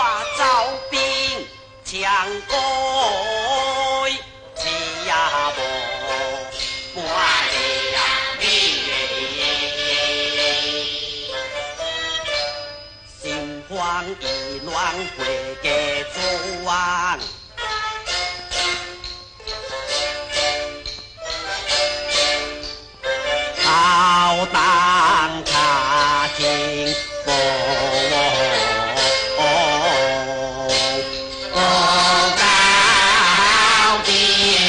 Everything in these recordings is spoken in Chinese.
招兵强攻，只呀无我的呀你，心慌意乱回家做王。好当他经过高地，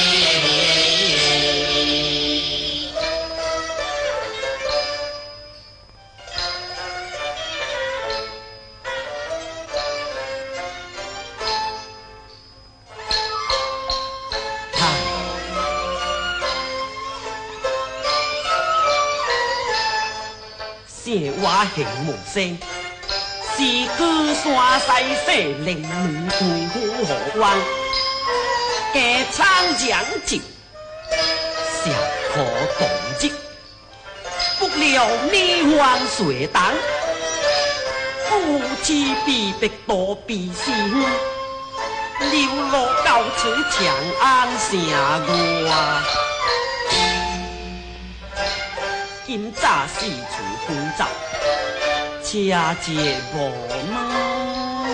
写我行无声，是居山西西令女贵府河湾，家昌将就，小可动机，不料女皇随当，夫妻逼迫多避私，流落到处长安城外。今早四处奔走，车捷无门。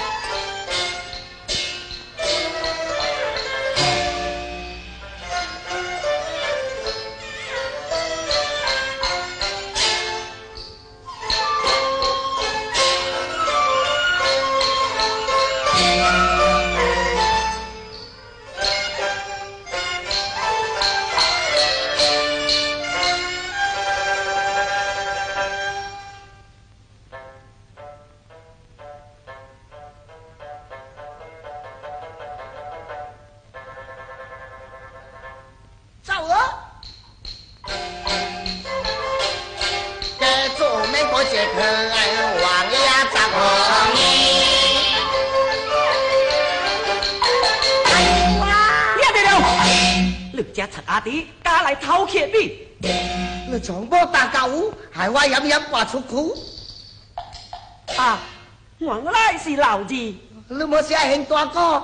阿弟，家来偷窃你！ 你从我大狗，害我饮饮挂出苦。 啊，原来是老二。 你莫写嫌大哥。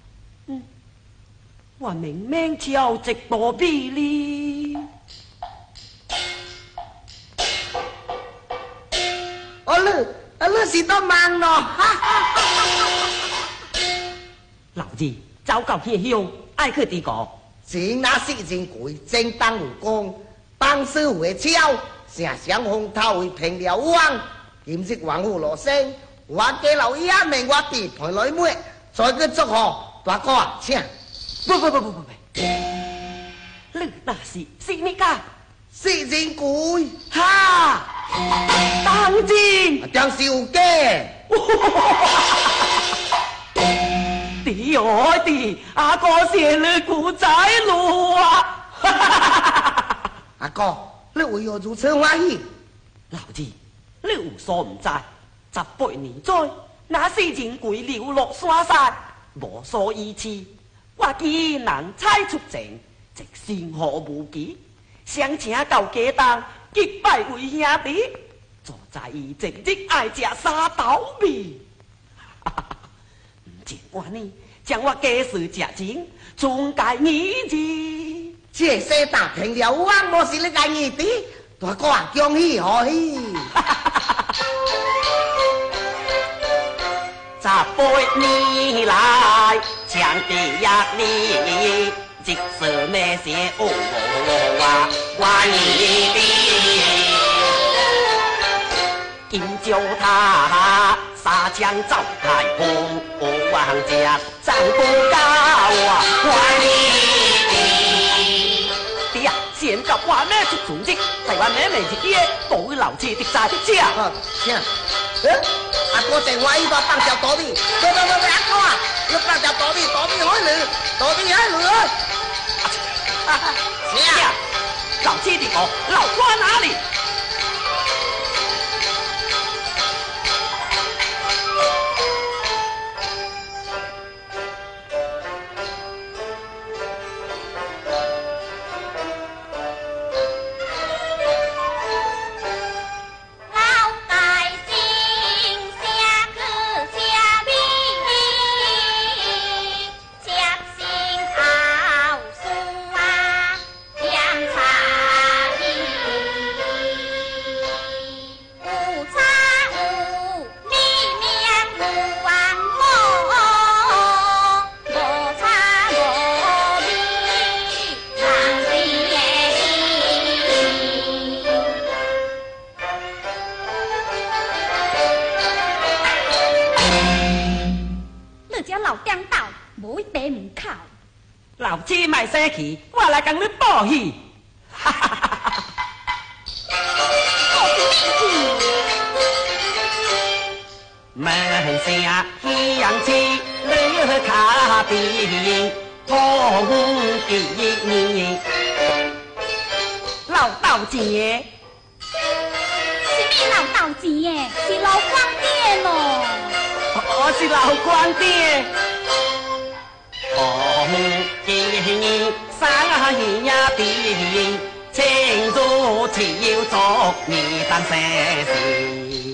我明明超值多比哩。 你是多忙咯？ 老二，走到偏乡，爱去地个。 前那四人贵，正当有功，帮师回朝，城上风头为平了王。今日王府落声，我家老爷命我地盘内妹，再去祝贺大哥啊，请。 不，你那是你家四人贵， 哈，当真， 张小姐。 弟哦弟，阿哥先你古仔路啊！ 阿哥，你为何如此欢喜？ 老二，你有所不知，18年前那四人贵流落山塞，无所依恃，我既然采出城，直心何无忌，想请到家当结拜为兄弟，就在伊前日爱食沙豆面。前晚呢，将我家事食尽，总该儿子。 这些大平了王，莫是你家儿子，大哥啊，恭喜贺喜 ！18年来，强地压力，即使那些我儿子，今朝他。沙江走太空，王家长不高啊！欢迎弟呀，现在我妹出总职，台湾妹妹一爹，保老车的在的家。 请，阿哥电话伊把放条大米，对，阿哥啊，你放条大米海里，大米海里啊！ 请，老车的我老瓜哪里？ 只老颠倒，无地门口。 老七卖生气，我来共你报喜。哈哈哈哈哈！门下喜洋气，乐卡比红地老道姐。 什么老道姐？是老光爹咯。 我是老光爹。红地生呀地，庆祝朝祝你当生事。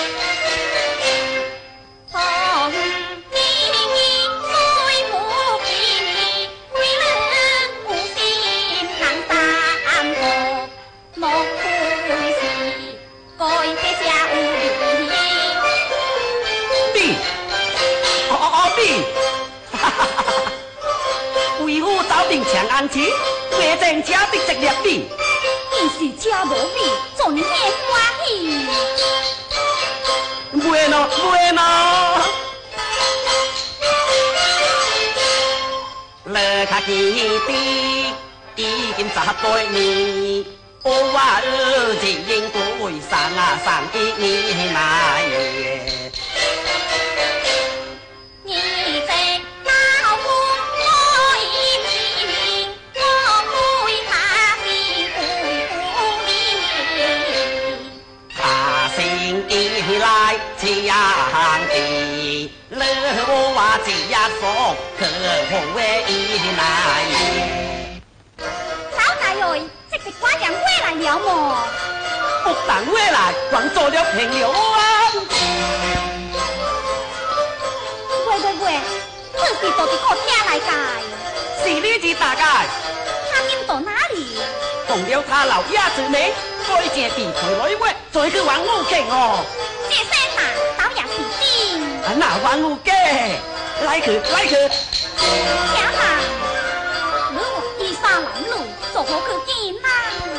强安琪，卖正车的直立比， 你是车无比，做你咩欢喜？ 卖咯卖咯，乐卡基地已经18年，我儿子应该上一年来。强地，乐我这呀说可红为一来。 老大爷，这个官人回来了么？ 不但回来，还做了朋友啊！ 喂，这是到底可听来解？ 是你是大概？ 他们到哪里？ 同了他老爷子呢，改正地陪来喂，再去玩武警哦。 这些嘛，倒也是真。 那玩武警，来去。 听嘛，如果衣衫褴褛，做好去见呐？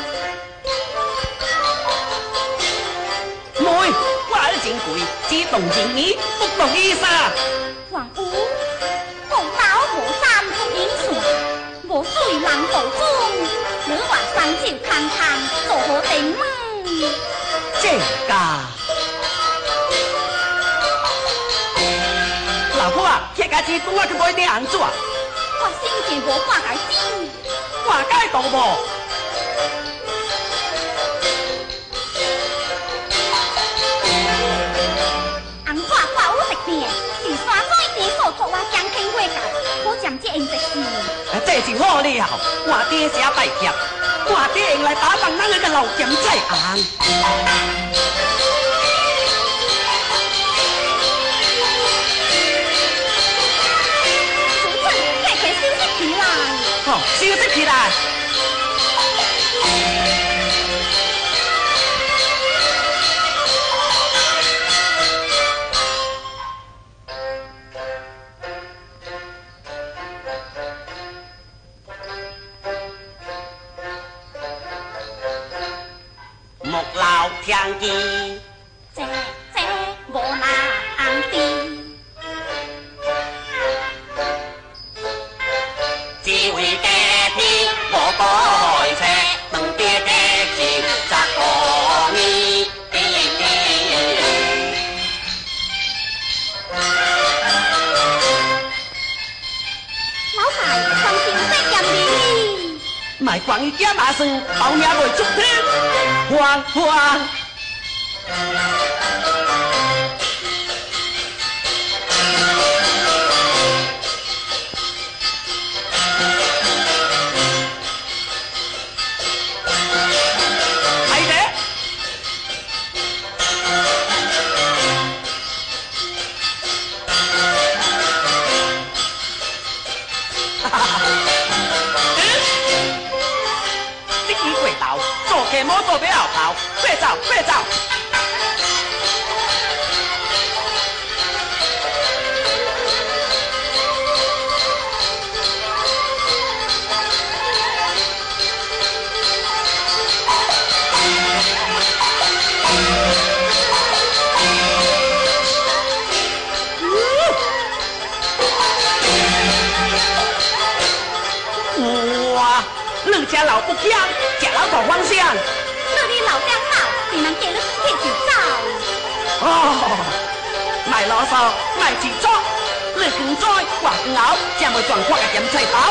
妹，我儿真贵，只动情义，不动衣衫。 王屋，无刀无山不英雄，无水人道中，你话三朝康康，做好定门。 这个。老婆啊，这家子拄啊去买点红纸。 我心情无挂解心， 挂解到无？ 红纸挂有特点，是山水地所作我将天会解，可将这样的事。 这就好了，我爹写大帖，我爹用来打扮咱那个老咸菜红。好，休息起来。木老听见， 这无难的。 只为家天无改车，能爹家是十个年。 老大，放心这样哩。 卖关于家马算，后命袂足天，慌。摩托别后头，快走！ 你家老不强，吃老大方向。 你老两老，只能给你铁就走。 哦，卖啰嗦，卖自作，你更在话更熬，才会状况嘅点菜头。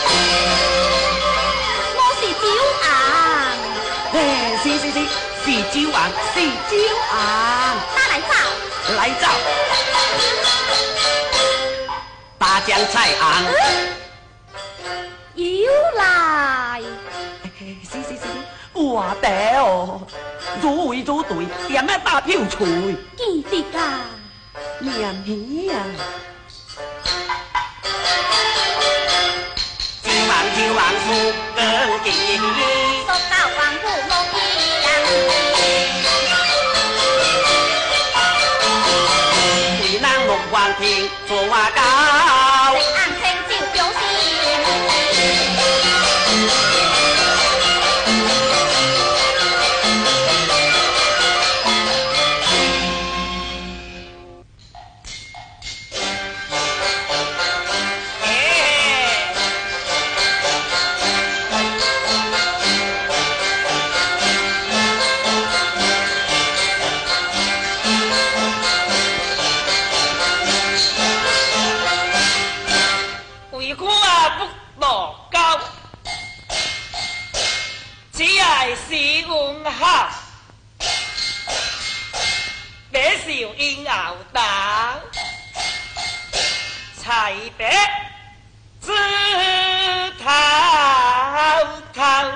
我是酒昂。 嘿，是酒昂，是酒昂。 他来找。 来找。大江菜昂。 又来。 我得哦，如为如对，点咩大票菜？ 记得啦。 念起啊！酒王苏更记， 说到王府落一样。 为人目光听做话高， 食硬青就表示。 应熬打，才别自滔滔。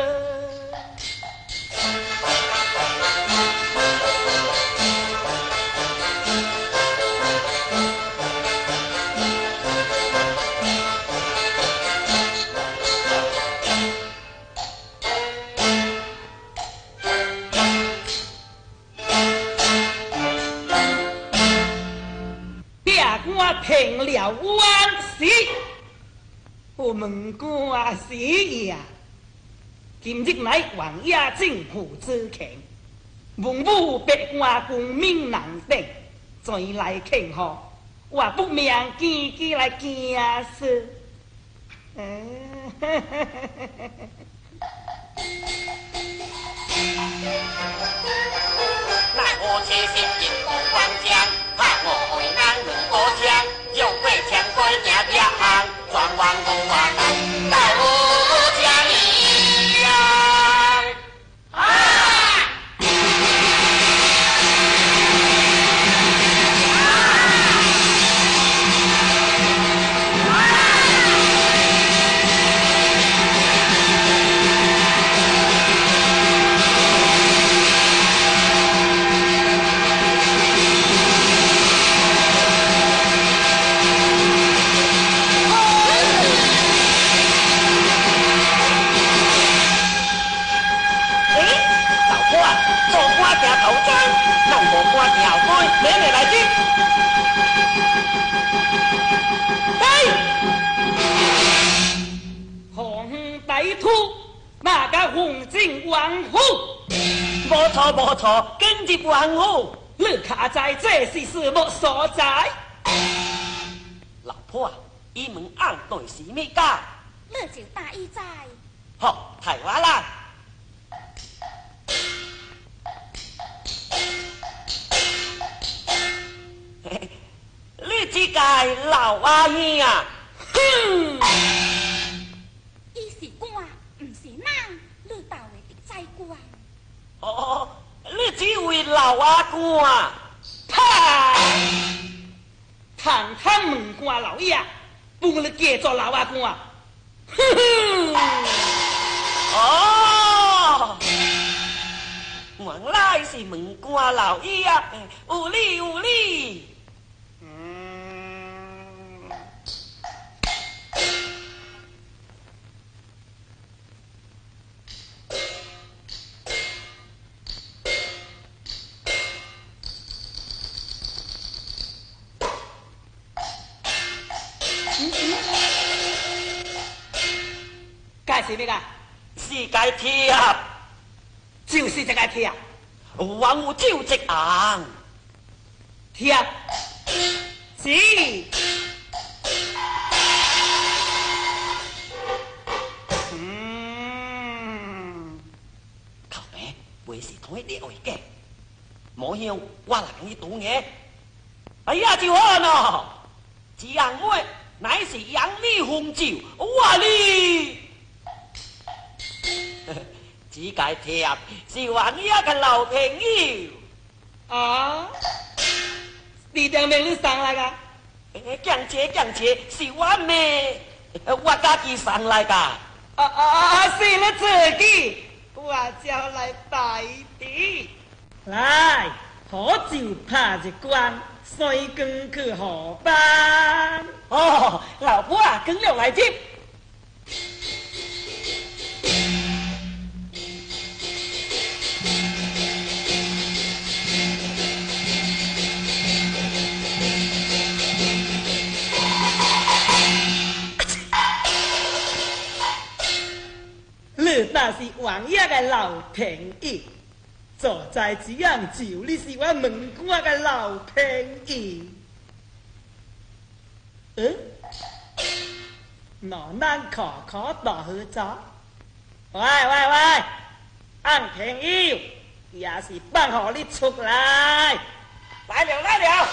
平了万事，我们官司呀，今日乃王爷政府之权，文武百官公民人等，再来庆贺，我不命自己来见识。 那我切心进宫还将，怕我为难论国强，又为强国家家行，转王不王，到我家里呀！ 你嚟嚟啲， 皇帝兔，那个红巾王虎， 冇錯冇錯，跟住王虎， 你卡在這是什麼所在？ 老婆啊，依門硬對是咩家？ 你就大意在。 好，睇話啦。你這個老阿姨啊， 哼！ 伊是官，唔是人，你到位的在官。 哦，你只會老阿官啊？ 啪！堂堂門官老爺，幫你叫做老阿官。哼哼！ 哦，原來是門官老爺啊，有理有理。 介是咩噶？ 是解貼， 就是這個貼。 王虎招直硬， 貼字。 娘，我让你读眼。哎呀，就好喏，这样我乃是养你红酒，我哩。只该贴是王爷嘅老朋友。 啊？你当面你上来噶？ 降姐，是我妹，我家己上来噶。 是了自己，我叫来代替。来，好酒拍一关，水更去河班。 哦，老婆啊，跟了来接。 你那是王爷的老朋友，坐在这样酒，你是我门关的老朋友。那咱可大合照。喂，俺朋友也是放好你出来。 来了。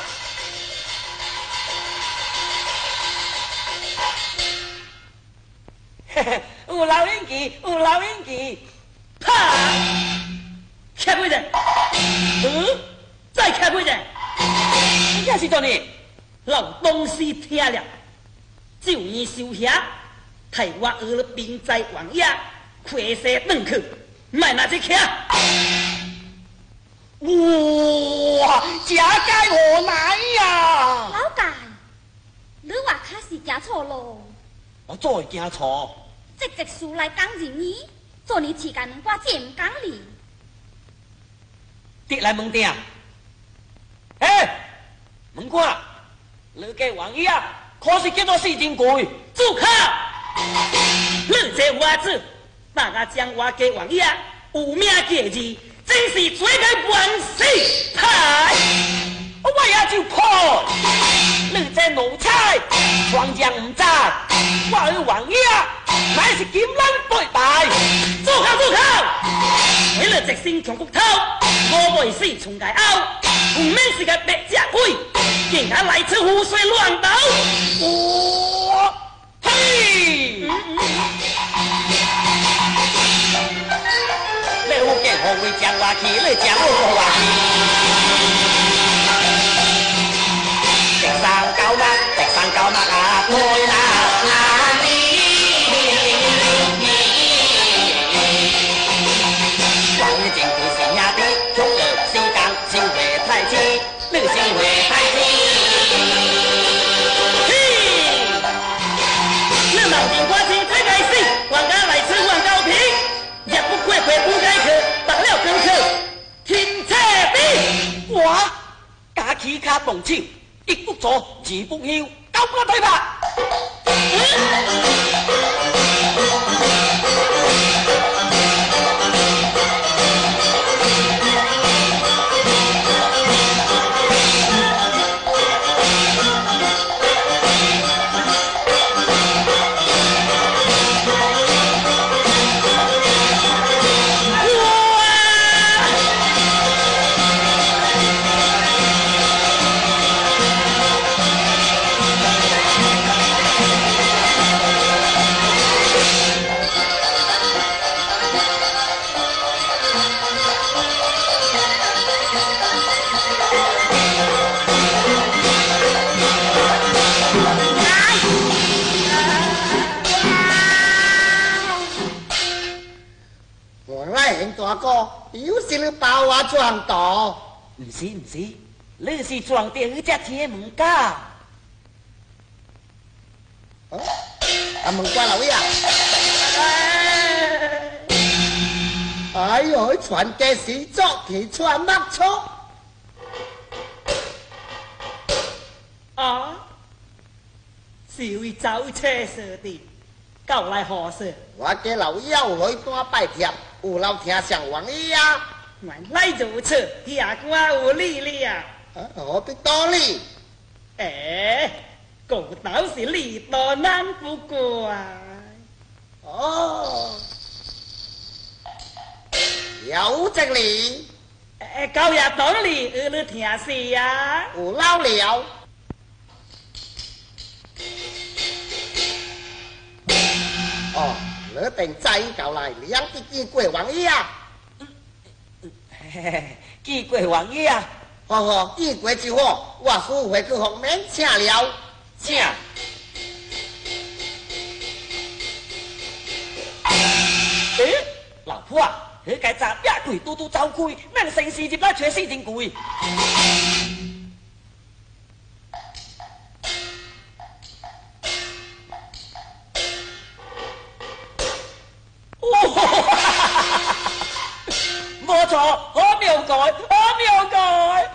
有老演技， 啪！开几阵？再开几阵？ 这是做呢？ 老东西听了，就你收下，替我学了兵在王爷，快些转去，卖那只客。 哇，假该何来呀？ 老大，你话卡是行错路。 我再行错。 这事来讲仁义，做你自家问我这唔讲理。 跌来问定，问看，你嘅王爷可是叫做四金贵？ 住口！你这娃子，大家将我嘅王爷有名记字，真是做个万死派！ 我也就破，你这奴才，双将唔在，我与王爷乃是金兰对待。 住口！为了一身长骨头，我未死从界拗，不免是个白只鬼，竟然来此胡说乱道！ 嘿！你有见何为将我去？你将我话去？直上高mắt啊，thôi là đi. Quảng trình của sĩ nhà đi, chúc được sĩ càng siêu về thái chi, nữ siêu về thái chi. Nữ mạo tình quá chi thái gai sĩ, hoàng ca lại sư hoàng cao thí. Giặc bút quê quê bú gai khử, tặng leo cưng khử. Thiên xe đi. Quá, cả khí khá bổng chịu. 一不做，二不休，高不對吧？ 大哥，又是你把我撞到？ 唔是，你是撞到去只铁门架。 门关老爷。哎呦，传嘅是作其传乜错？ 啊，是为走车说的，告来何事？ 我嘅老爷来单拜帖，有老听上王爷啊。 原来如此，下官有理了。 何必多礼？ 古道是理多难不过。 哦，有这理。 高爷当里你听是呀？ 有老了。哦，你定仔搞来两只见过王爷啊？ 见过王爷啊！ 好好，见过就好，我书会去方面请了。 请。老婆啊，你家杂别贵嘟嘟走开，咱城市入来全市真贵。冇错，好妙改，好妙改。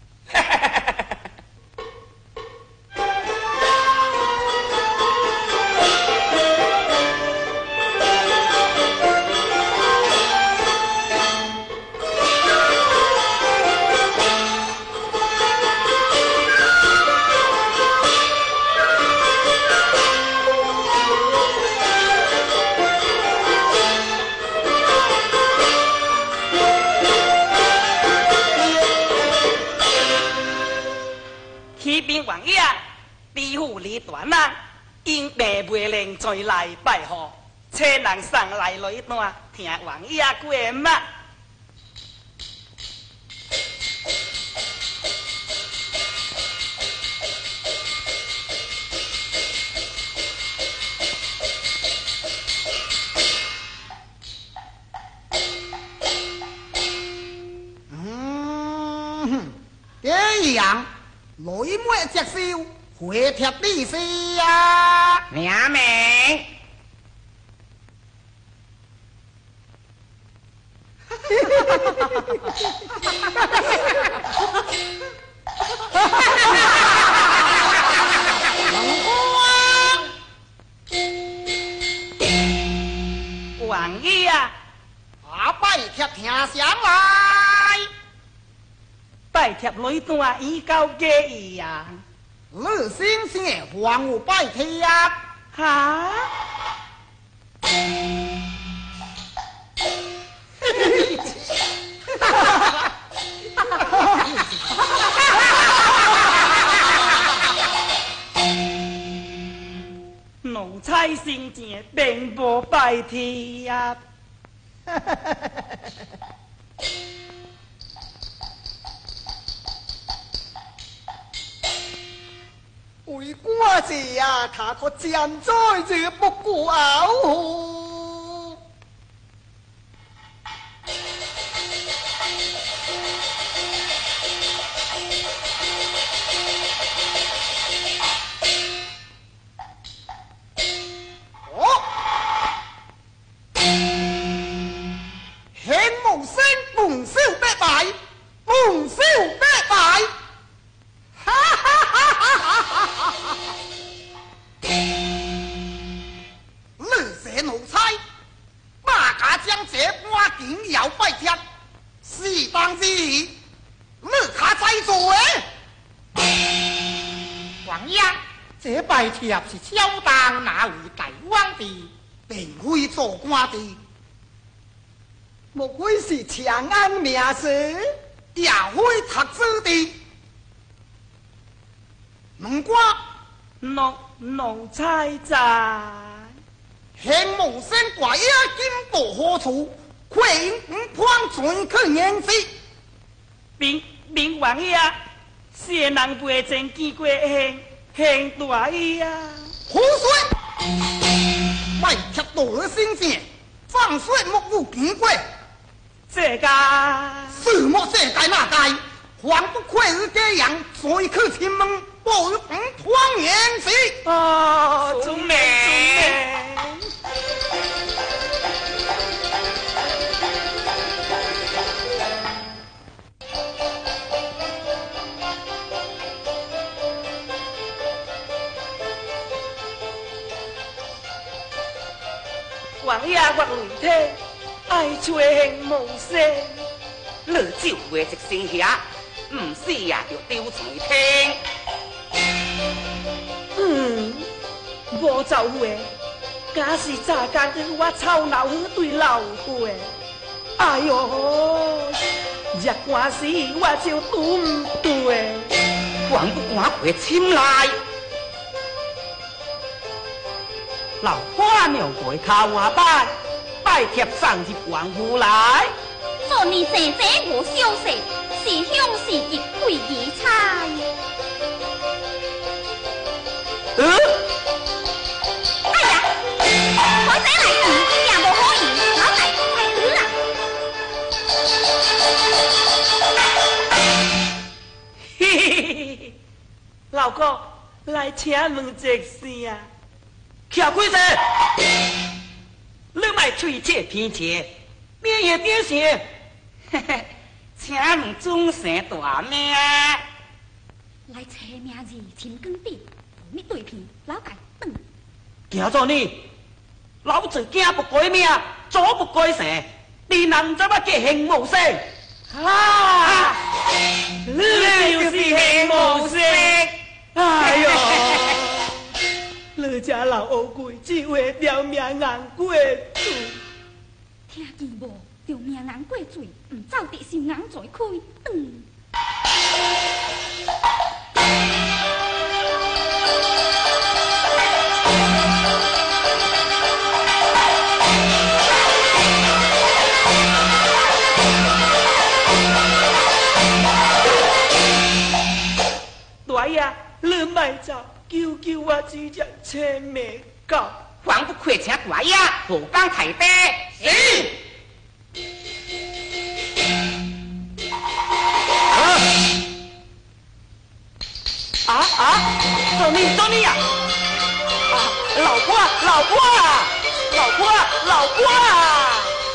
王爷，地府里断啊，因病未能再来拜贺，请人上来一段，听王爷过嘛。 这样。雷末接受，回贴地势呀！ 名名。 王爷啊， 拜贴听响来。 拜贴雷段已到几意啊？ 你先生还我拜贴呀？ 哈？奴才先前并无拜贴呀。 为官者啊，他个将在这不顾后。哦，显无声，蒙羞必败，蒙羞必败。哈哈哈哈哈哈！你这奴才，马家将这半件要拜贴，适当之意，你卡在做王爷，这拜贴是小当哪位大王的， 并非做官的，莫非是长安名士，也非读书的。农官， 奴才在。 现无声怪呀，金到何处？快引五方全去演戏。 明王爷，是人未曾见过现大医啊！ 胡说！拜贴到了先生，放水莫有见过。 这个什么这界那界？还不愧于这样，再去前门。报与五方演戏哦，祖名。王爷我雷天，爱吹行无声， 你就话一声遐，唔死呀就丢在天。 无走回，假是早间我操劳对老伙。哎哟， 热寒时我就拄唔对， 王不赶回侵来。 老花娘跪靠我拜贴上入王府来。 昨日姐姐无消息，是乡是极贵义差。哎呀，我这来也无好意，老大太好啦。 嘿嘿嘿嘿，老公来请问一声啊， 徛几者？你莫嘴切偏切，变也变成。 嘿嘿，请问尊姓大名？ 来找名字天光地，无乜对片，老大等。 叫做你，老子惊不改名，祖不改姓，你人怎么叫形无声？ 啊，你就是形无声。哎呦，你这老乌龟只会条命硬过嘴。 听见无？着命硬过嘴，唔走地受硬嘴开。 大爷，你莫走，求求我只只青梅狗。 还不快请大爷后帮太弟。是。 做你呀！啊，老婆啊，老婆啊，老婆啊，老婆啊！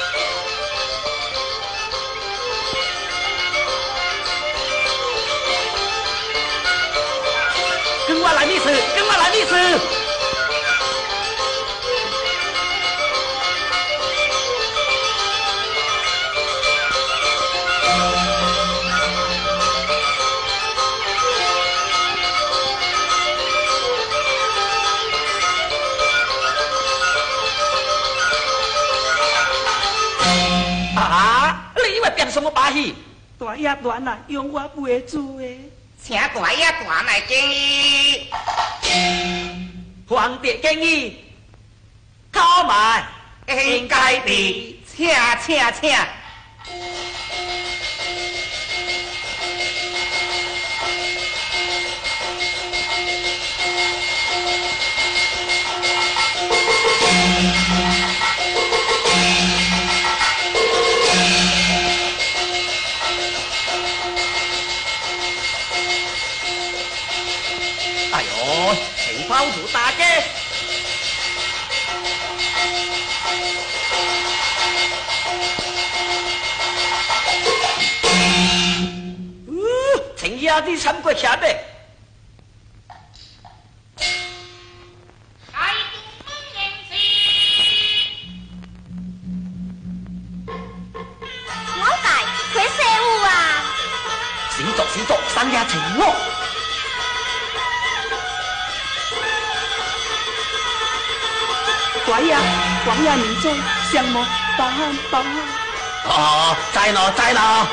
跟我来密室，跟我来密室。什么把戏？ 大爷大奶用我陪做的， 请大爷大奶建议。 皇帝建议，靠埋应该的，请。 情包住大嘅，情意啲參過徛嘅。 老大，佢社會啊！ 始作，生日情喎。 大爷，王爷明中，相貌保安。 哦，在咯。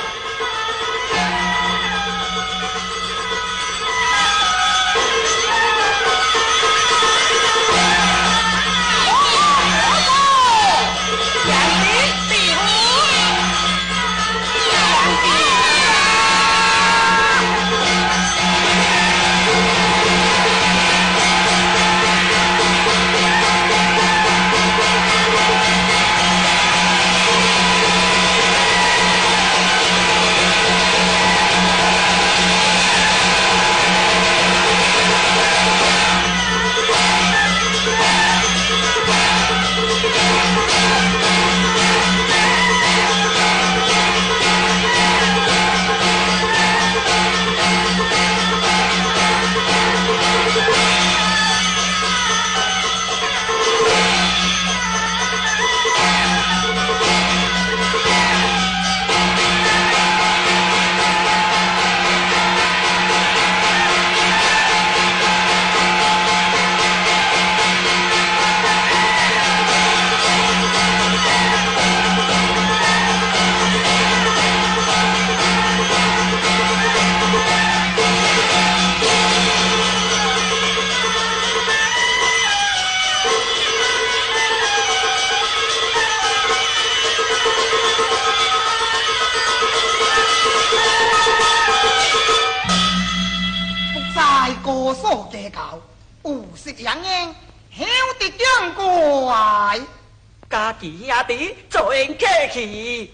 有识人言，晓得讲怪。 家己兄弟做人客气。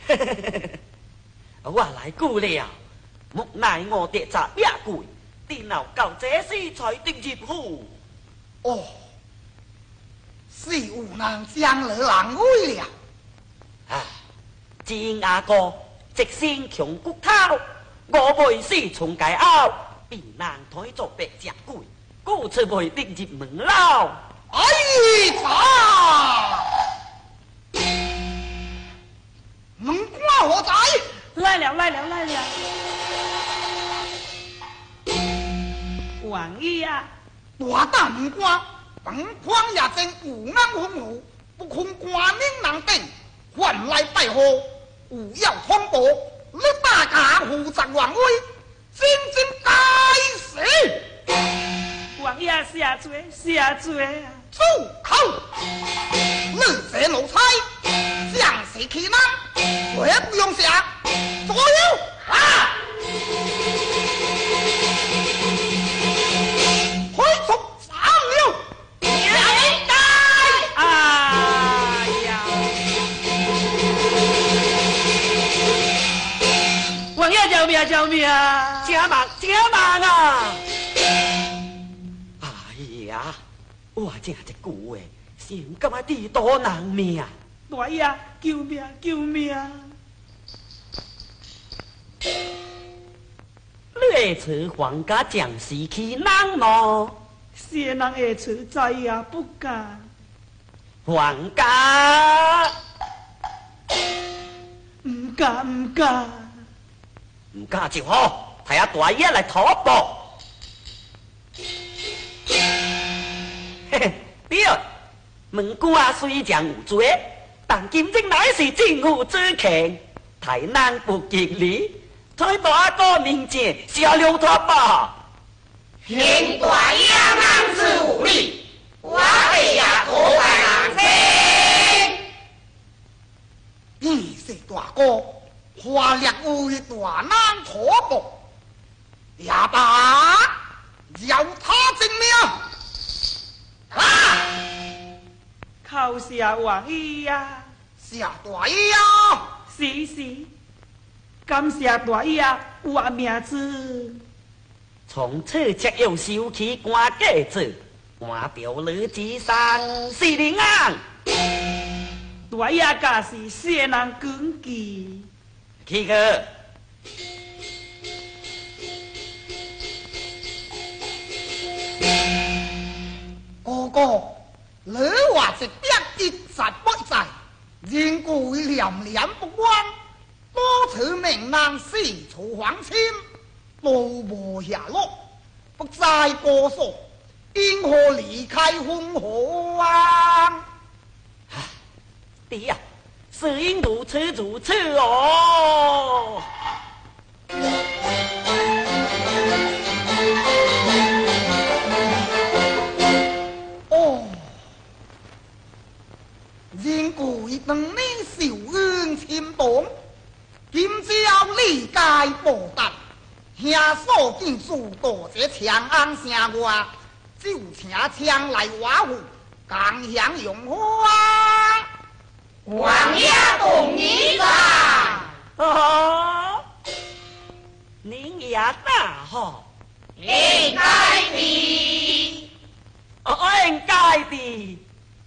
我来久了，无奈我得查别贵，电脑到这时才得入府。 哦，是有人将了人为了。 啊，金阿哥直身穷骨头，我未死从界后，便难推作白食贵，故此未得入门牢。 哎呀！门关何在？ 来了。王爷啊， 大大门关，本荒也正有安丰富，不空官民人等，唤来拜贺，有要通报，你大家负责王威，真该死！ 王爷下罪啊！ 住口！你这奴才，将士气囊，绝不用下。左右啊！快速上了！ 明白。 哎呀！王爷救命！ 加忙啊！哎呀，我这一句话，想干嘛地多人命？ 大爷，救命！ 你会找皇家将士去人么？ 些人会找再也不敢。 皇家唔敢。 唔敢就好，睇下大爷来讨报。嘿嘿，对，门关虽然有罪，但今日乃是政府之权，太难不吉利。在大哥面前下了讨报。 现大爷难处理，我哋也可来人听。 你是大哥，华力为大难妥报，也罢，由他证明。 靠下王爷呀！ 下大爷呀！ 是，感谢大爷我名字。 从此则要收起官家子，换掉你之上是灵安。 大爷家是些人根基。 去个。 哥哥，你话一点一实不在，人故念念不忘，多次命难四处还亲，步步下落，不再过数，因何离开烽火啊？ 爹呀，是因如此哦。人故已等你受恩牵动，今朝理解报答，下所见诸多这长安城外，就请枪来瓦户，共享用花。 王爷同意吧？ 哦，您也大好， 应该的。 应该的。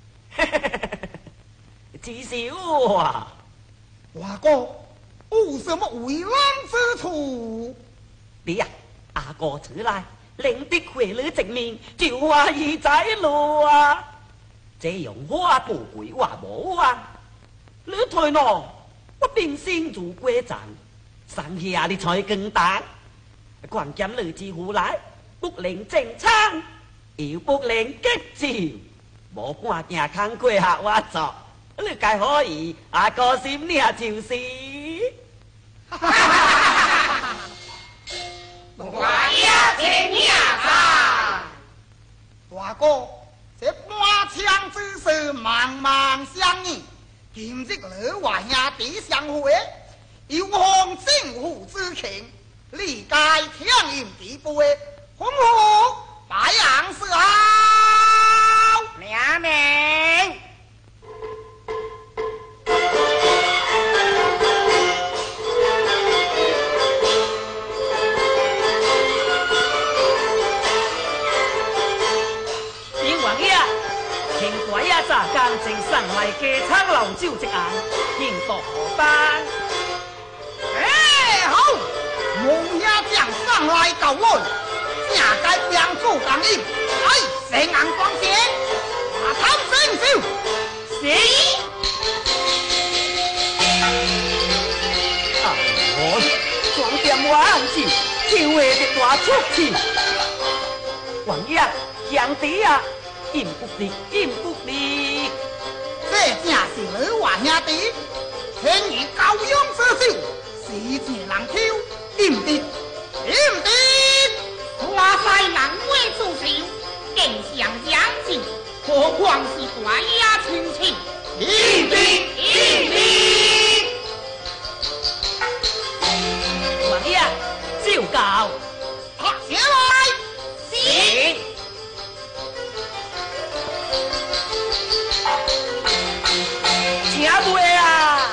只是我， 华哥，有什么为难之处？ 你呀，阿哥出来，领的回你证明，就话已在路啊。这样我不归我无啊。你退喏，我平心如归站，上下的才更大。关键你之户来，不能正昌，又不能激潮，无半件工过下我做。你该可以，阿哥心里就是。 我也听你啊！ 大哥，这半枪之事茫茫相依，今日你话兄弟相会，有奉政府之情，理解天应地位，恐吓白杨四号， 娘命。 禀王爷，听怪呀乍刚正上来加仓老酒一案，应到何办？ 好，蒙兄将上来告我，正该帮助人意，成硬光线，把他生手。 是。装点完子，就会得大出气。王爷，兄弟啊，应不力，应不力。 这正是你话兄弟，请你高勇射手，时前人挑，对唔对？对唔对？ 华西人会出手，更想将就，何况是大爷亲戚？ 对唔对？对唔对？ 王爷，照教。 拍起来！ 是。请位啊！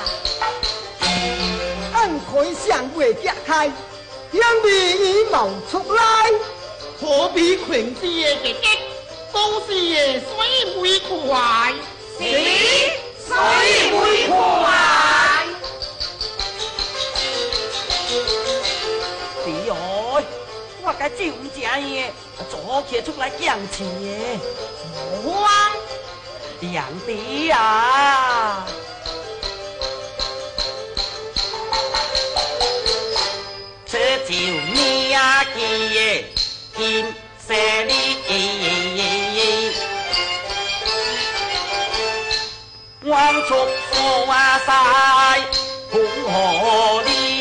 按开向未解开，兄弟已冒出来， 何必群之的日子，都是的水为快。 是水为快。 弟哦，我该就唔正嘅，早起出来养钱嘅。 无慌， 两弟啊！ 这就命嘅金色哩，往出花晒红河里，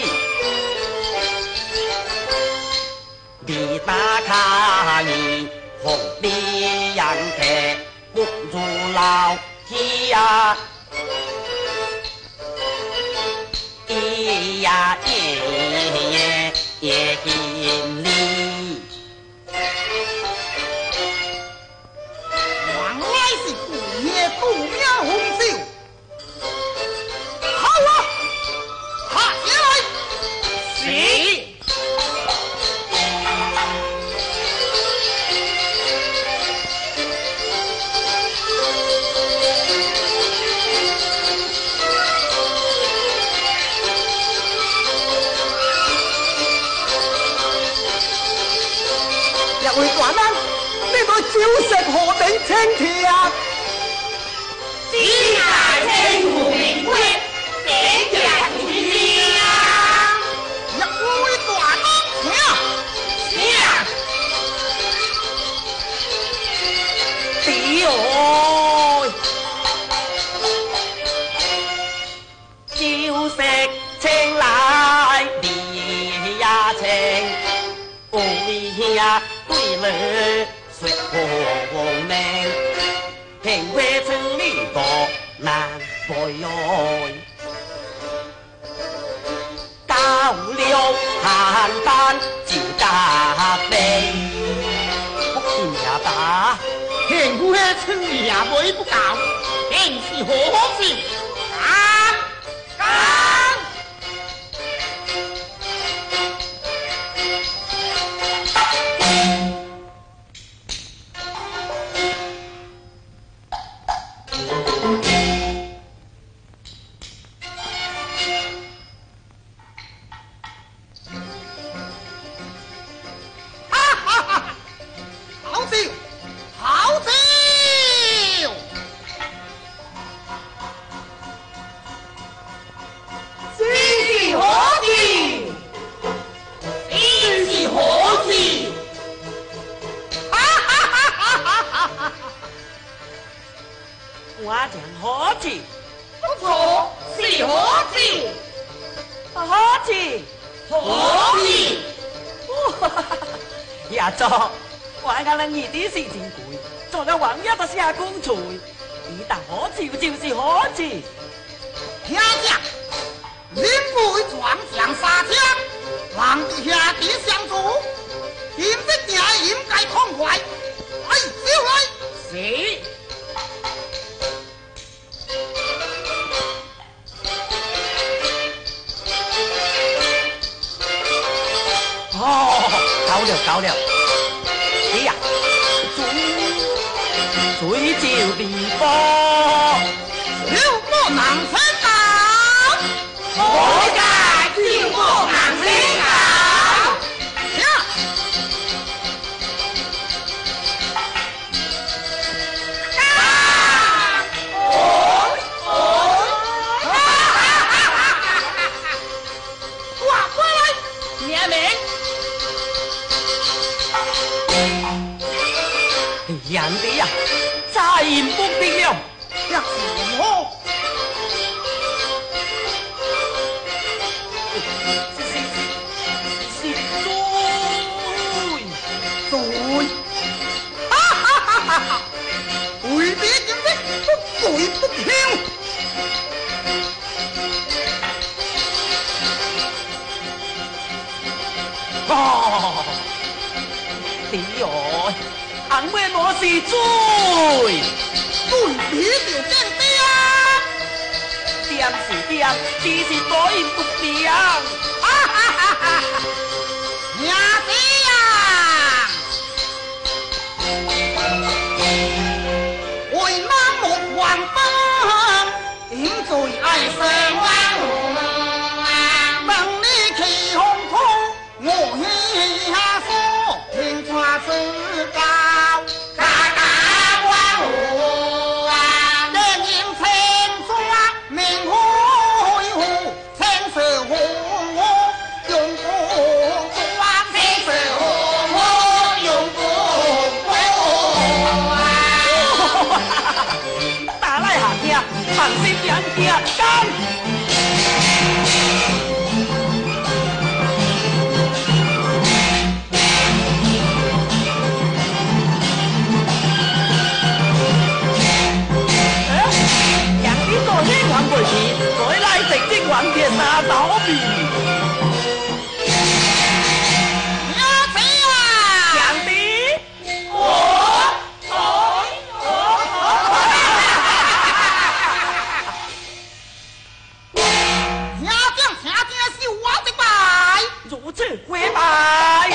你打卡你红里阳台不如老天呀！也金哩， 原来是故业不妙红袖。好啊，拍起来！ 是。 一位大人，呢個招式何等清甜啊！ 只大清湖名贵，点着主意啊！ 一位大人， 弟哦，招式青來地呀青，哎呀對了說和命，平會村呢個難背愛，到了邯鄲就加倍，福建也打。 幸苦迄村也买不到，硬是好好笑。 好笑，好笑！ 真是好事，真是好事。 我讲好字， 不错，是好事， 好字， 好事。 也做，我家人二啲事情攰，做咗王一個下公錘，你但好字就是好字。 听讲，人不会撞墙杀枪，让地下地相助， 今日行应该痛快，哎，招来。 是。哦，搞了！哎呀，水照地火， 小波能升高， 我家小波能升高。 哇，过来， 娘们， 杨弟呀，再言不定了。 这是我。 是对，哈哈哈哈哈！为别今日不对不休。 哦，弟哦，俺妹我是罪， 对别就正点是点，只是多言不点。 哈哈哈哈！兄弟呀，为那木还崩，应罪爱生万物。等你起红通，我下所听传自高。 放心养听干。杨弟昨天还袂去，再来直接还铁沙倒闭。如此跪拜。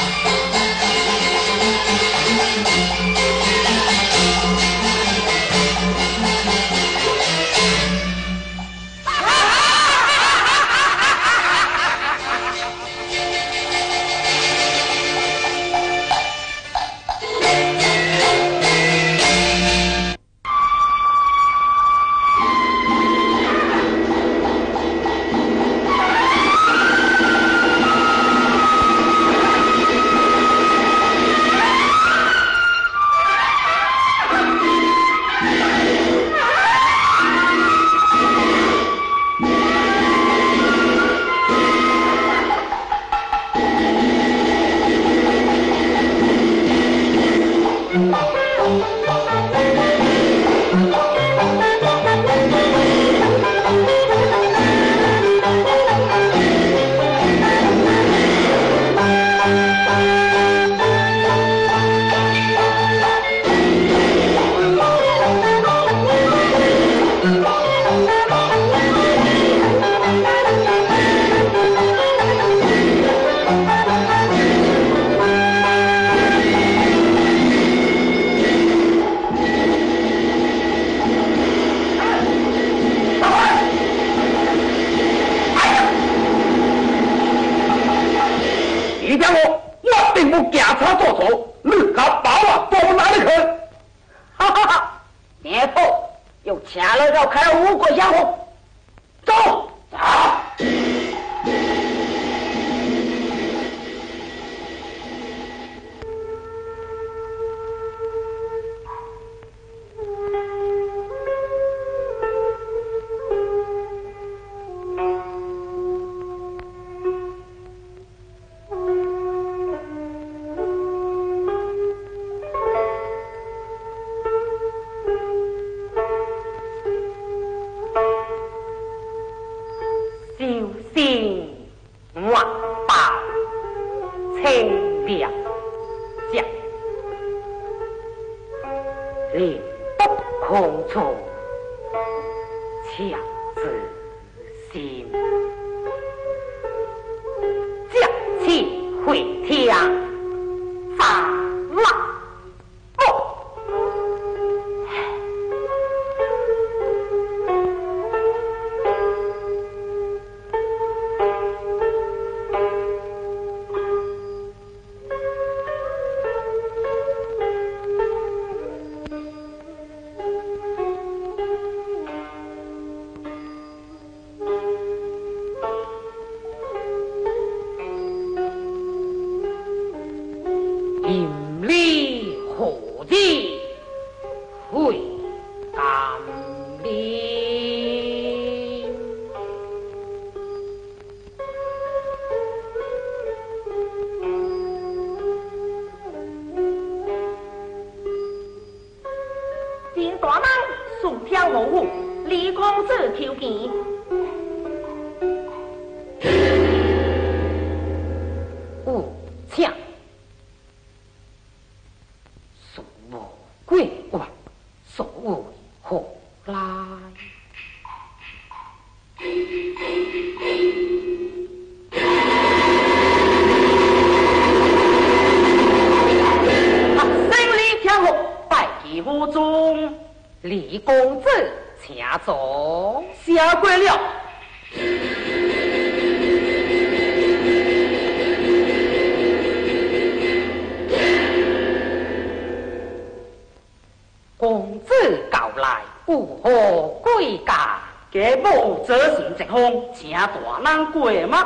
令不空处，强自心，将其回天发浪。李公子，请坐。下跪了。公子告来，有何贵价？家母这行直风，请大人过吗？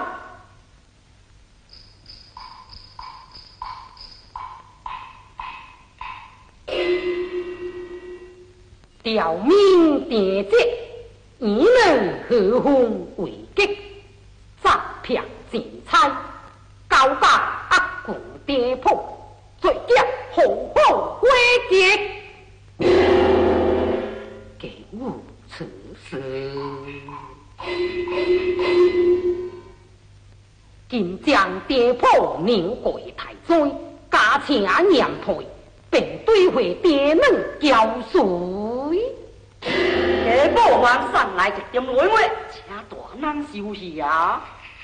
调明殿节，岂能何风为吉？诈骗钱财，高大压骨跌破，罪孽红红灰结。给我此事，今将跌破牛鬼太岁，加请娘配。并对会爹能交水，家母晚上来一点妹妹，请大人休息啊。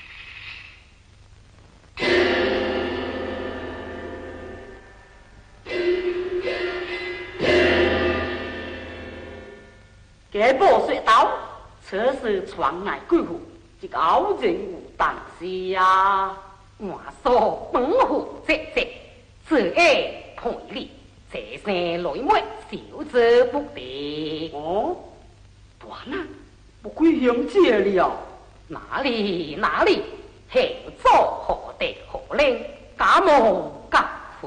家母说道：“此事传来贵妇，一个后人有当时啊。我说本户姐姐，此爱陪你。”这些内妹小子不得哦，大人不归乡借了，哪里后做何得何令，假冒假悔，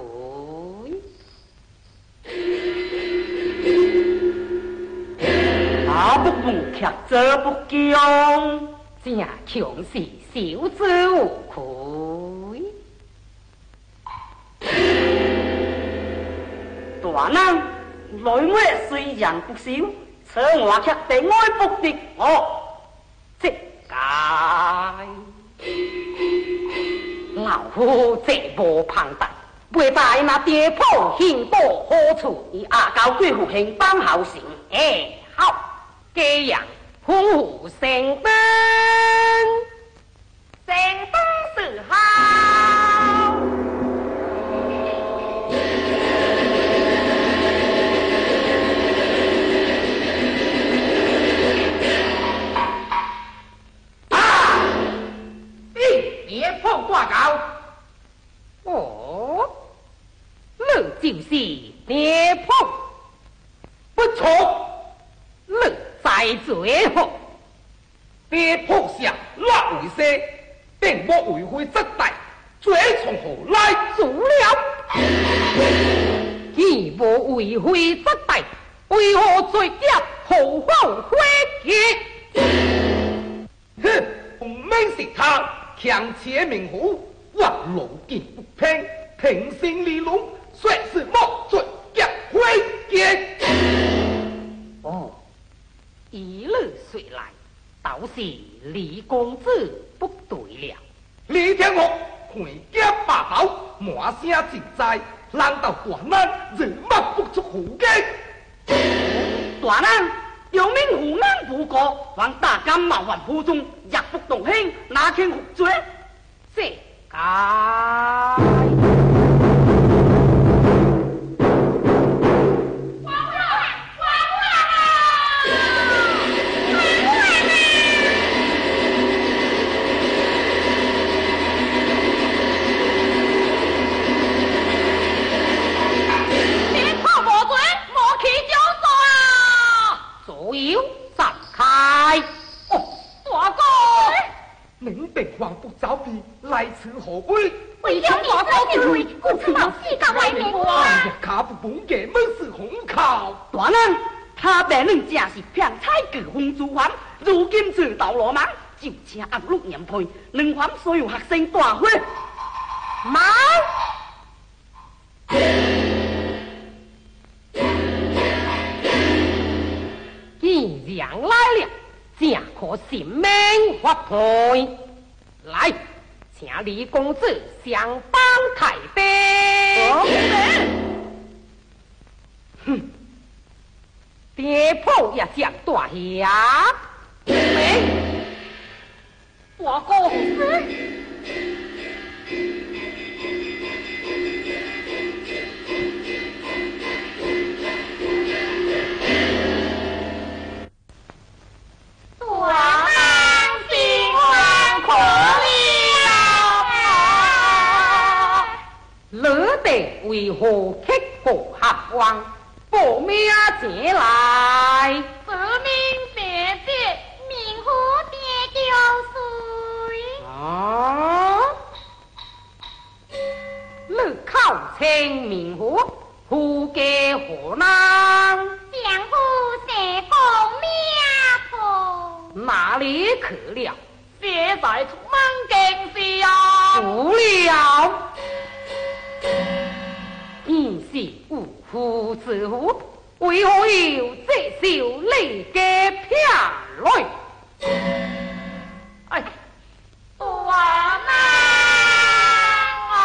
那不不却这不讲，正强是小子无愧。大人，内妹虽然不少，此话却定爱不敌我，即该老夫这无旁贷，未待那跌破行到何处？以阿高贵妇行当后成，好，这样夫妇成灯，成灯是好。跌破挂告，哦，你就是跌破，不错，你在最好。跌破下那为些，并无违规责带，最从何来做了？既无违规责带，为何罪孽后后悔结？哼，明是他。强且明湖，我路见不平，平心理论，说是莫罪结灰结。哦，一路随来，倒是李公子不对了。李天福看家霸道，骂声尽在，难道大难人莫不出虎计？ 大人，有名湖南不过，望大家冒犯府中，若不动兴，哪肯服罪？是该。 明白黄不招避，来此何为？ 为将你所之位，故此冒死甲外面啊！ 卡不本嘅本是红考。 大人，他本人正是偏采各风之犯，如今自投罗网，就请压录严配，能还所有学生大会。 妈！既然来了，正可性命发配。来，请李公子相帮太妃。哼，跌破也将大侠。 大哥， 为何刻薄合王，报名前来？ 此命别别，名呼爹叫谁？ 啊！你口称名呼，呼家何人？ 相夫社公命婆。 哪里去了？ 写在出门经时啊！ 不了。你是无夫之妇，为何要这小离家骗来？ 哎，大人啊！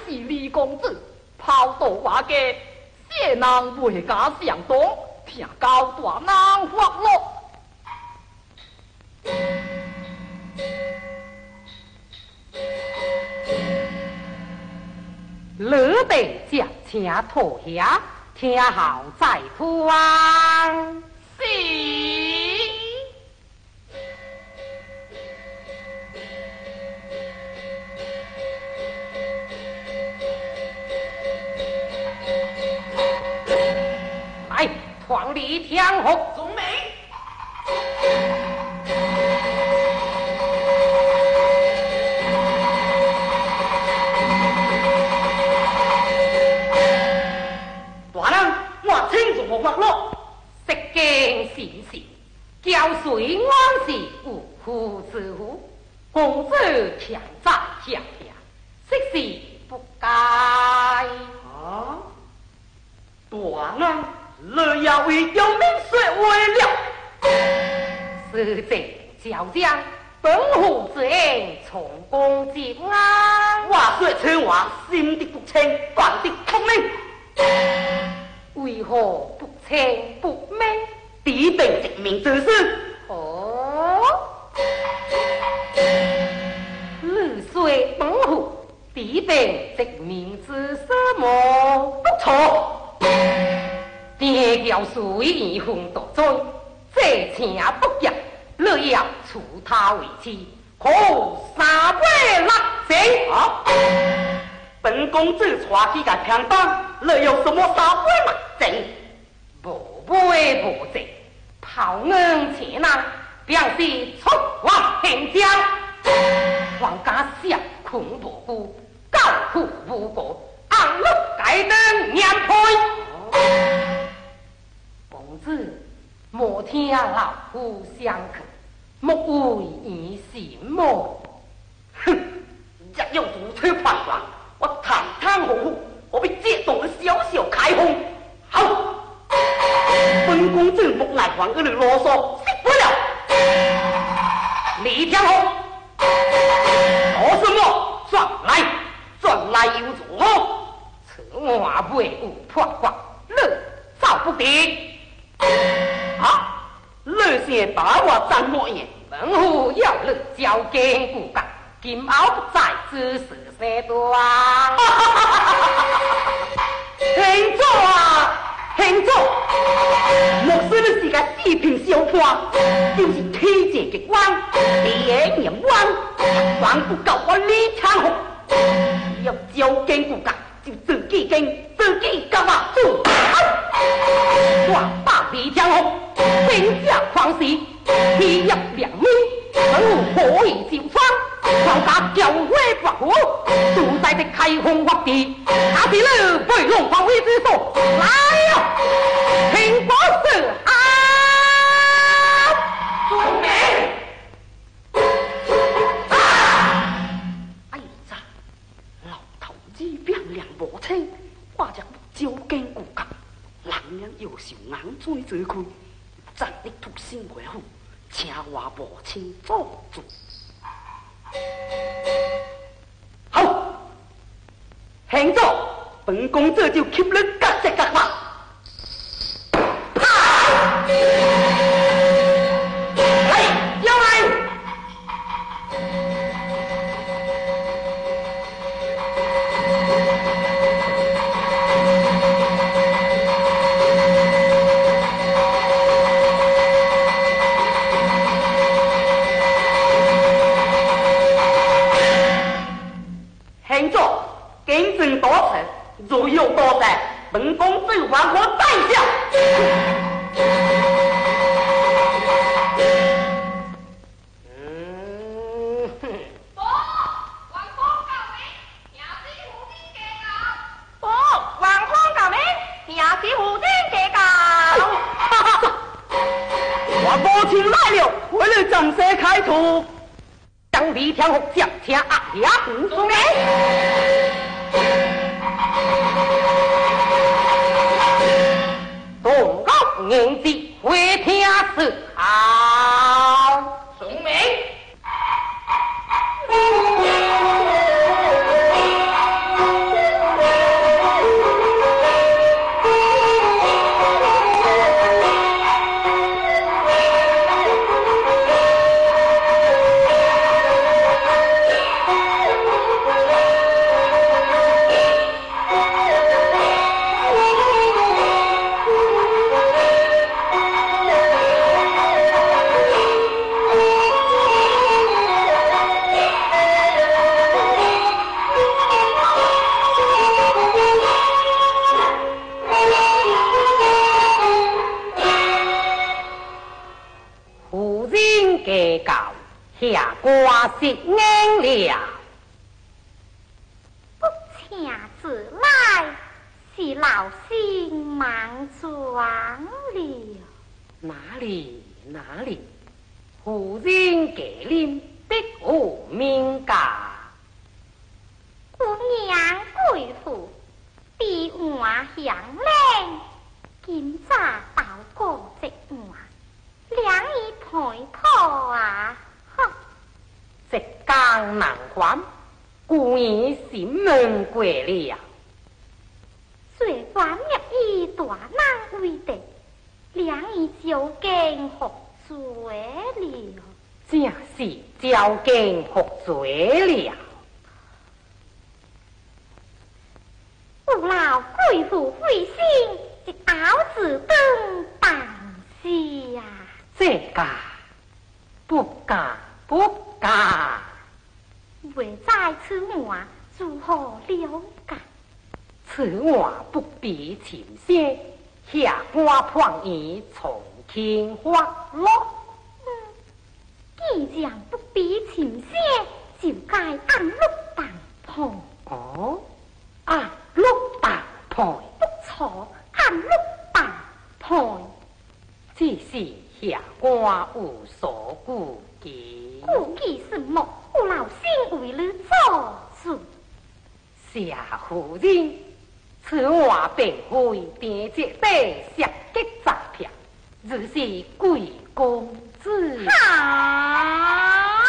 是李公子，跑到我家，谢人回家相当，听高大人发落。老弟将请脱下，听候再传。是。来，传李天后宗美。发落，失惊时事，教水安是无夫之夫，公子强在下下，实是不该。啊！大人，你要为救命说为了，是这小将本乎之恩，从公接安。话说此话，心的不清，断的不明。为何不清不明？敌兵直命之事。哦，你虽本乎敌兵直命之事么？不错。爹叫水以风夺罪，这情不入，你要处他为妻，可3倍6成啊！本公子传去个偏帮，你有什么3倍6成？无倍无正，炮恩前难，表示出往平江，皇家下困无辜，教父无果，暗禄改登年配。公子莫听老夫相劝，莫为疑心么？哼！若用如此判断，我堂堂何户，何必借动小小开封？好，本公子莫来还个你啰嗦，死不了。李天后，做什么？转来又如何？此话未无破卦，你造不得。啊！你先把我怎么样？本府要你交根骨干，今后不再指使些多啊！行座啊，行座！莫说你是个四平小判，就是体质极弯，你也念弯，还不够我李天后。要交根骨干，就自己跟自己干嘛做？我把李天后兵家狂喜，体入良民，本府可以照穿。皇家教会不服，住在这开封腹地，他是你被龙皇威之所。来哟，听我说啊！遵命。哎呀，老头子表亮无清，我就交根骨骼，人人又受硬嘴之亏，暂的土心回复，请我无清做主。好，行座，本公子就给你各式各法。来，要来！行座，谨慎多辞，如有多在，本公子还可在下。我母亲来了，为了正式开除，将李天福将请阿爷不出名。东高年纪会听是好，出名。 话是硬了。 不请自来，是老身忙装了。 哪里？夫人给您必无命噶。 姑娘贵妇，比碗响亮，今早到过这碗，两伊陪破啊！哼， 直江难还，故意心门过了。 随官入伊大难为敌，两伊就更服罪了。 正是交更服罪了。 不劳贵妇费心，一熬子灯当时呀。 这个不敢。 为在此碗如何了解？ 此碗不必情些，下官判以从轻发落。 既然不必情些，就该按律当判。 哦，按律当判， 不错，按律当判。 只是下官无所顾忌。 顾忌什么？我老身为你做主。 夏夫人，此话并非典籍的涉及诈骗，而是贵公子。 哈！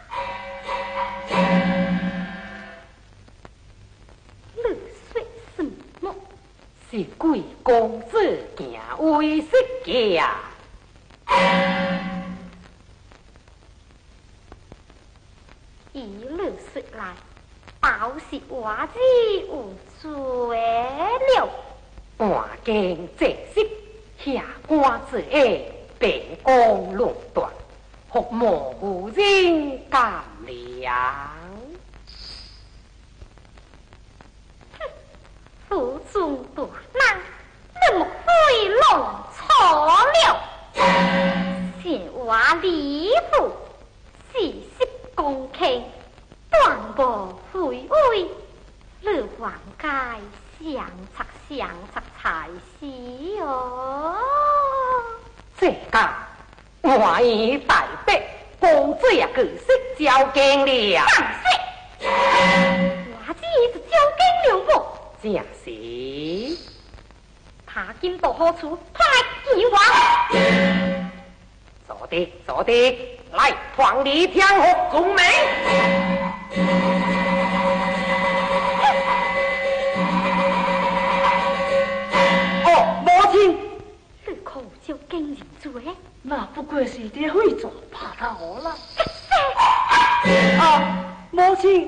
你说什么？ 是贵公子行为失家。 以你说来，倒是我子有罪了。 换经正式，下官之爱并公论断，服莫夫人干了。 府中大难，你莫非弄错了？是我李府40公顷，断无废位，你还该相拆才是哦。 这个我已代笔，公子也据实交经了。 但是我只是交经了我。 正是。 他今到何处？快来见我！ 坐的，来传你天河公明。哦，母亲， 你可就经人罪？ 那不过是点会做怕他好了。母亲，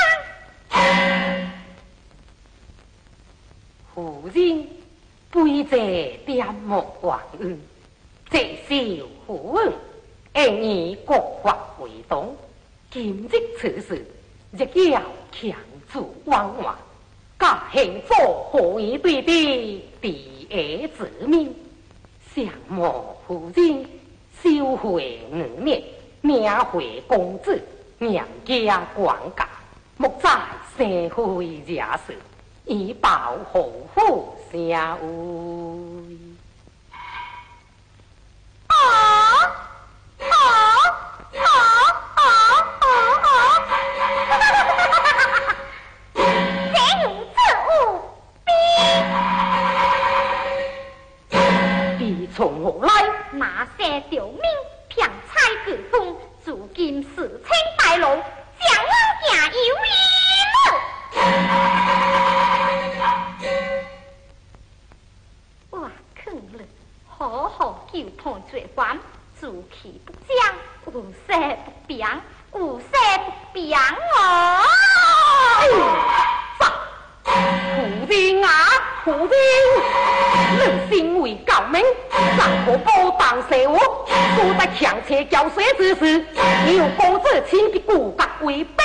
夫人背这点莫忘恩，这是夫恩，应以国法为重。今日此事，亦要强助汪王，家幸做何以对的第二子命，想莫夫人收回2年，名回公子，娘家管家，莫再生非惹事，以报后父社会。从何来？ 那些刁民骗差举风，如今事清大路，将我家有我劝你好好纠判罪犯，自其不将，无赦不平，无赦不平哦！ 夫人啊，夫人，你身为高明，怎可不当社我？都在强车交税之时，有公子亲的骨骼为兵，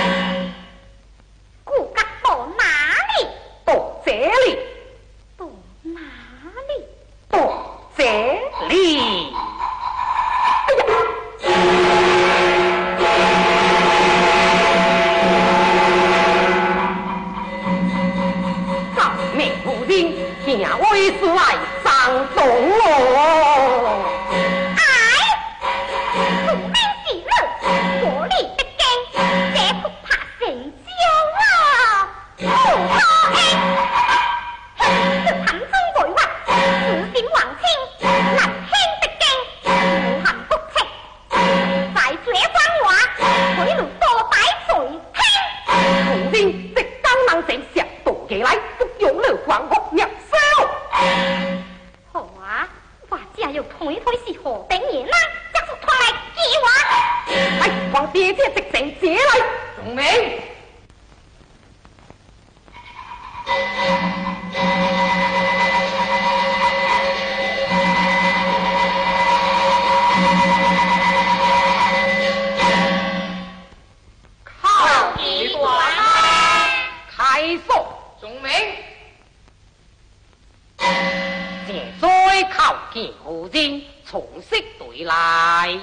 骨骼到哪里？ 到这里， 到哪里？ 到这里。哎呀！ 名为帅张东哦。 祖名是你，国力的根，这不怕神交啊！不可恩，是唐中为王，自信王清，难听的根，武汉不清，在这番话，回路多摆嘴听。 如今即当能成石道起来，不用了黄河入手。 好啊，我只要推是何等嘢啦，即是推来给我。 来，往爹爹直成这来，仲明。 靠一段开锁，仲明。这水靠近后人，重新对来。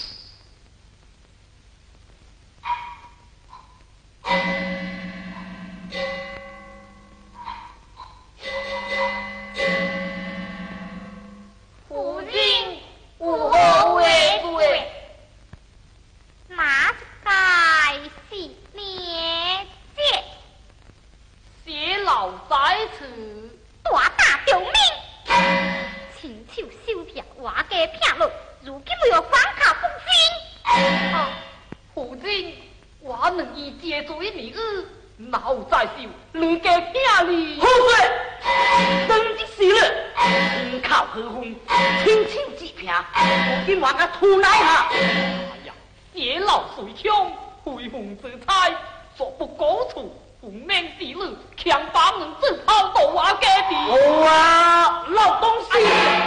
夫人有何为贵？那该是年节， 写老在此， 大大救命！亲手收票我嘅片路，如今又反卡不军。 啊，夫人，我能以借罪你日，老在手，你嘅片里。 好水，等一时了，唔靠何风，轻轻一片，我今晚个吐来下。 哎呀，血老水枪，恢宏之才，所不高处，不免地日，强把人正跑到我嘅地。 好啊，老东西。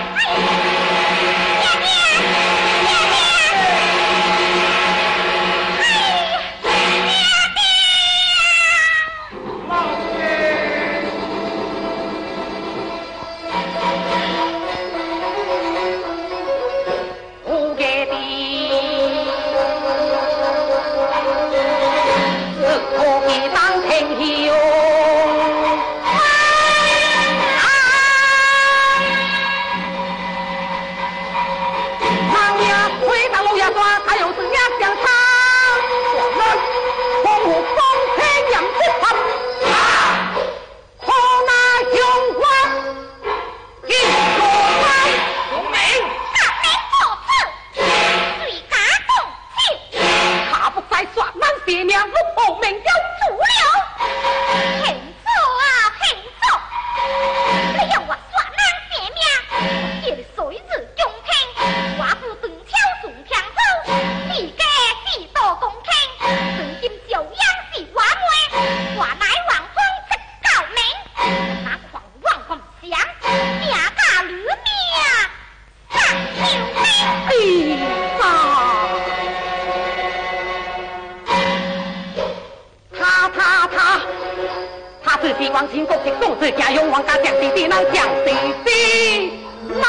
王清国是总是家用王家将弟弟能将弟弟能。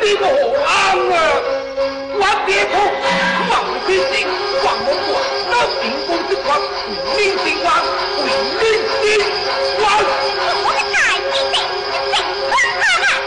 为我安啊！我爹父王天定，王某我那秉公之官，为民兴亡，为民兴亡。 我的大弟弟，你快看看！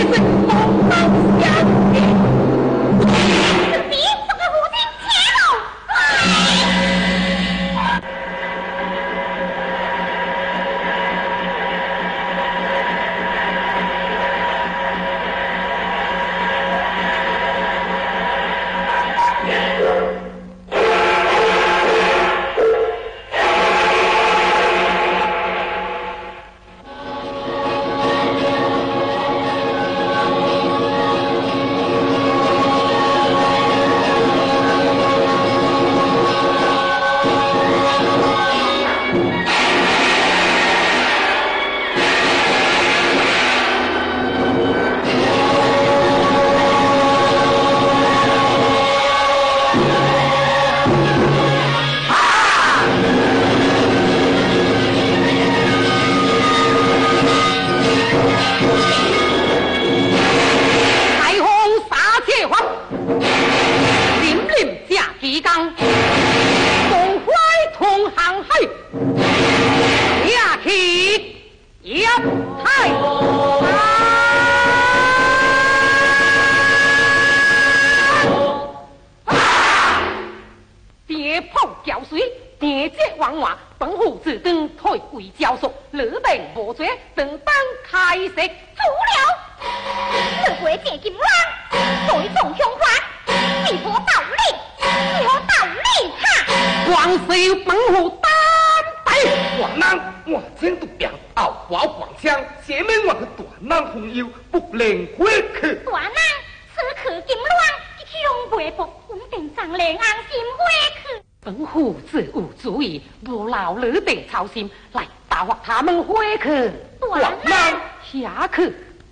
来打发他们回去， 大人下去，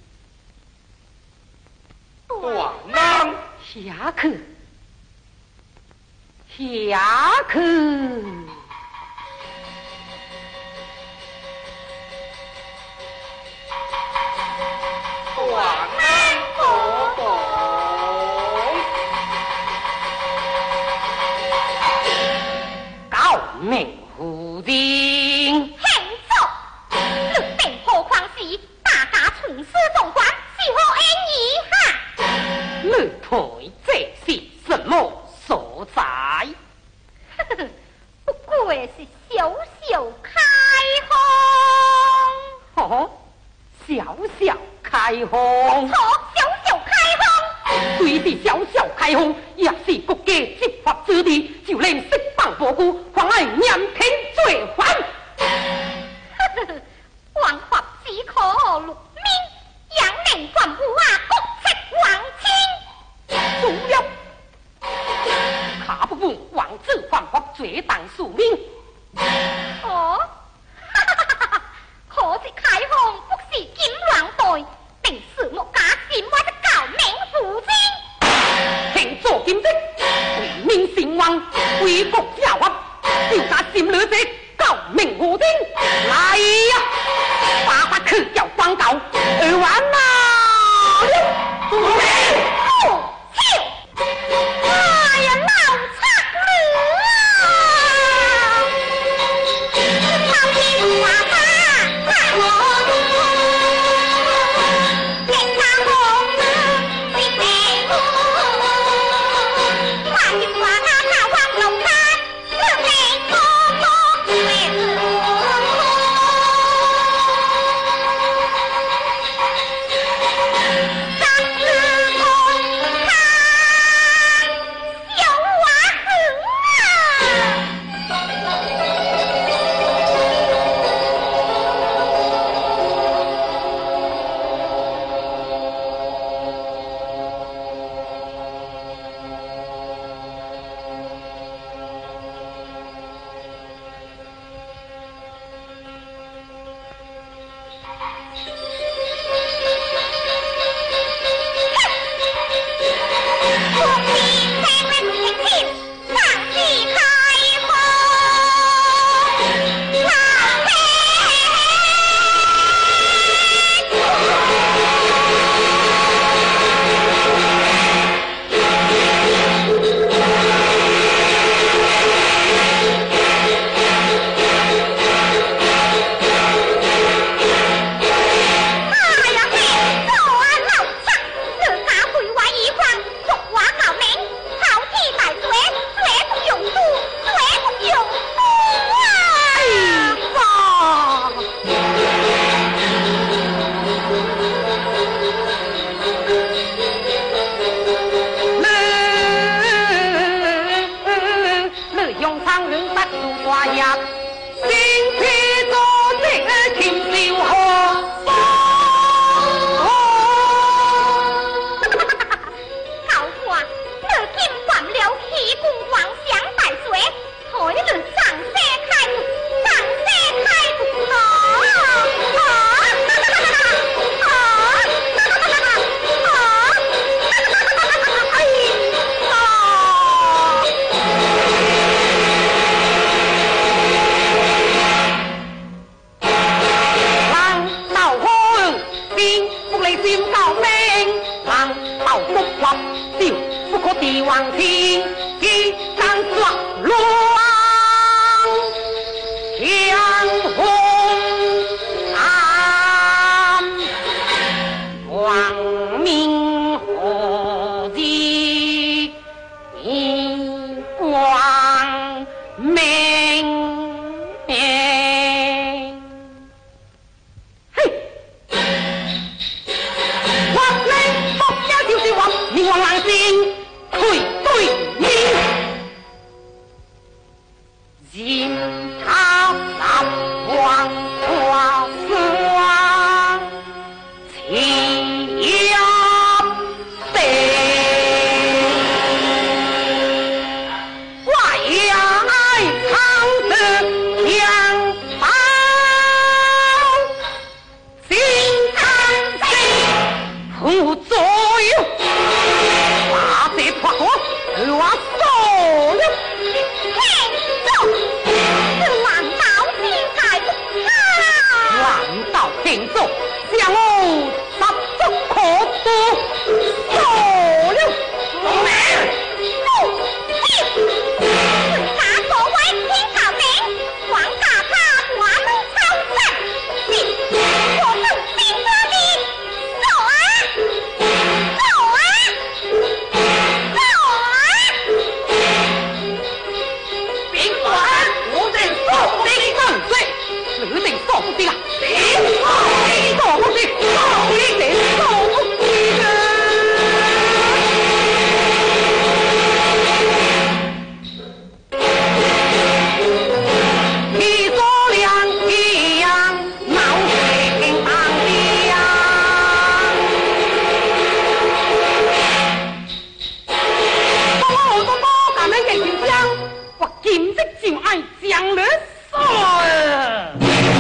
大人下去，下去。 大人可懂？ 高明夫人， 행奏，律定破框时，大家从事总管，是何意哈？ 你推这是什么所在？ 不过是小小开荒。哦，小小开荒。 错，小小开荒。 虽是小小开荒，也是国家执法之地，就连释放无辜，妨碍严听罪犯。 王法只可入面，养人犯户啊，国戚王亲。 除了卡不分王子犯法罪当数命。 哦，可是开荒不是金銮队，定是莫假心我的高明夫人。 行做兼职，为民兴旺，为国家法，就假心里这高明夫人来呀！爸爸去叫广告，完啦！ 哎呀，老贼了！ 帝王亲一张壮乱相红安，王明何及王明嘿，王令国家就是王，明王郎心退对面，任他十王花霜，齐压地，外爱长得强暴，心肠心负左右，把这破锅我受了。王道天作，将我十足可多，受了他所谓天朝名，王大他我们超生，我们兵哥的走啊走啊走啊！ 兵官，我等受兵万岁，你等受不的啊！受不的，你等受不的啊！你说两样闹水当的呀！我敢能给秦香，我今日就爱将了杀。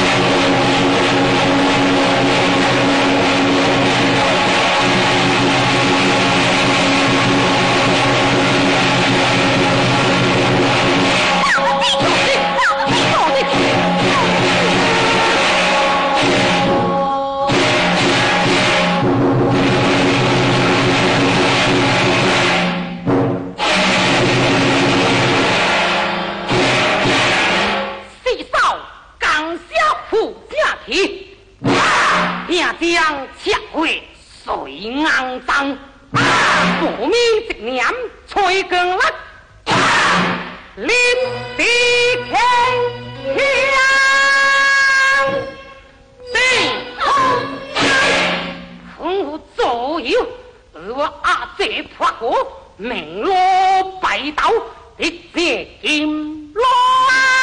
并将社会水肮脏，无名一念吹光力，临时天香，定空风无左右，而我这破国名落白刀，一剑金落。